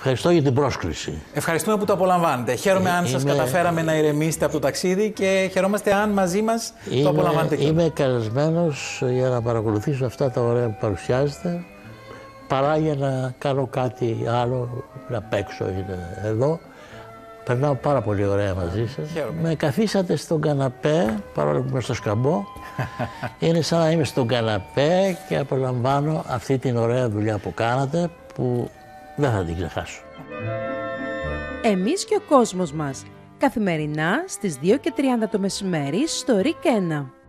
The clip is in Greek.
Ευχαριστώ για την πρόσκληση. Ευχαριστούμε που το απολαμβάνετε. Χαίρομαι αν σας καταφέραμε να ηρεμήσετε από το ταξίδι και χαιρόμαστε αν μαζί μας το απολαμβάνετε και. Είμαι καλεσμένος για να παρακολουθήσω αυτά τα ωραία που παρουσιάζετε, παρά για να κάνω κάτι άλλο, να παίξω εδώ. Περνάω πάρα πολύ ωραία μαζί σας. Χαίρομαι. Με καθίσατε στον καναπέ, παρόλο που είμαι στο σκαμπό. Είναι σαν να είμαι στον καναπέ και απολαμβάνω αυτή την ωραία δουλειά που κάνατε, που δεν θα την ξεχάσω. Εμείς και ο κόσμος μας. Καθημερινά στις 2:30 το μεσημέρι στο RIK 1.